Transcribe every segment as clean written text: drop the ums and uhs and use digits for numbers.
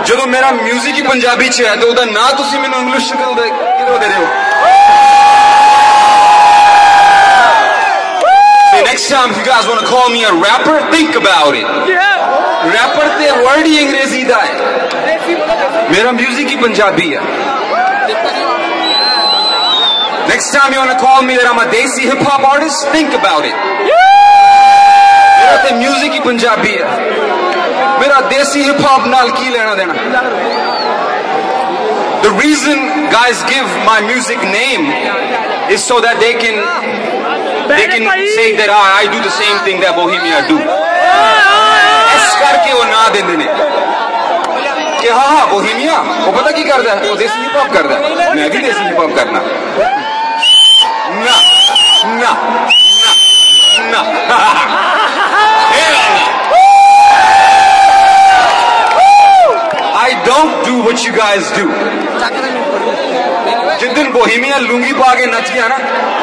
जो मेरा म्यूजिक ही पंजाबी च है तो उदा ना तुसी मैनू इंग्लिश क्यों दे रहे हो? Next time if you guys want to call me a rapper, think about it. Rapper ते वर्ड ही अंग्रेजी दा है, मेरा म्यूजिक ही पंजाबी है. Next time you want to call me that I'm a desi hip hop artist, think about it. मेरा ते music ही पंजाबी है, मेरा देसी हिप हॉप नाल की लेना देना. The reason guys give my music name is so that they can say that I do the same thing that Bohemia do. इस करके वो ना देंदे ने कि हाँ बोहेमिया वो पता की करता है, वो देसी हिप हॉप करता है, मैं भी देसी हिप हॉप करना. ना ना ना ना I don't do what you guys do. जिस दिन बोहेमिया लुंगी पा के नच गया ना,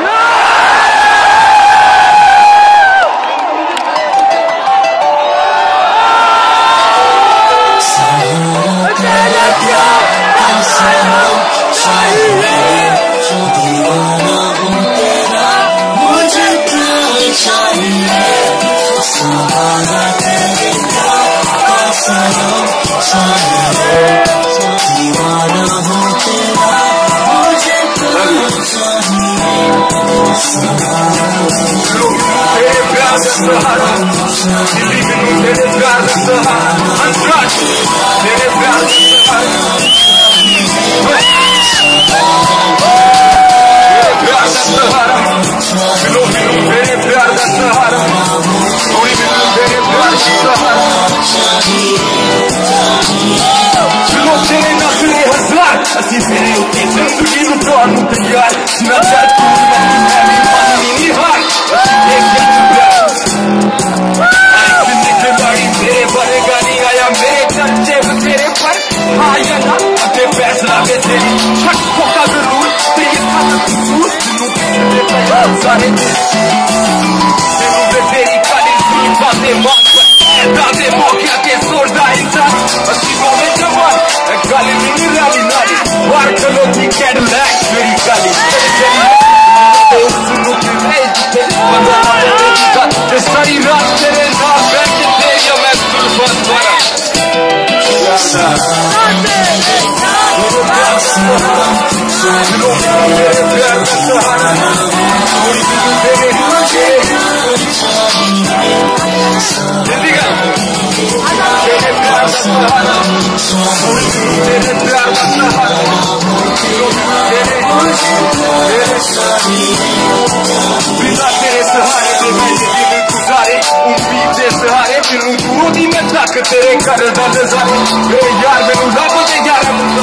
तेरे घर दा नज़ारे मेरे यार मैनू रब दे यार मुंडा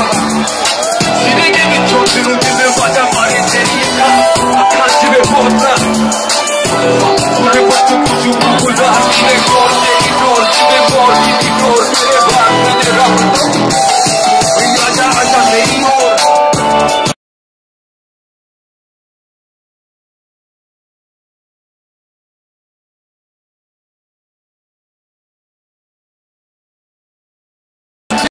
जिने के विचों तेनू जिने वाजा मारे तेरी अखां जिवे बोलदा पूरे बच्चों को चुप बुला जिने कोल तेरी डोल जिने बोल की डोल तेरे बाप मेरे रब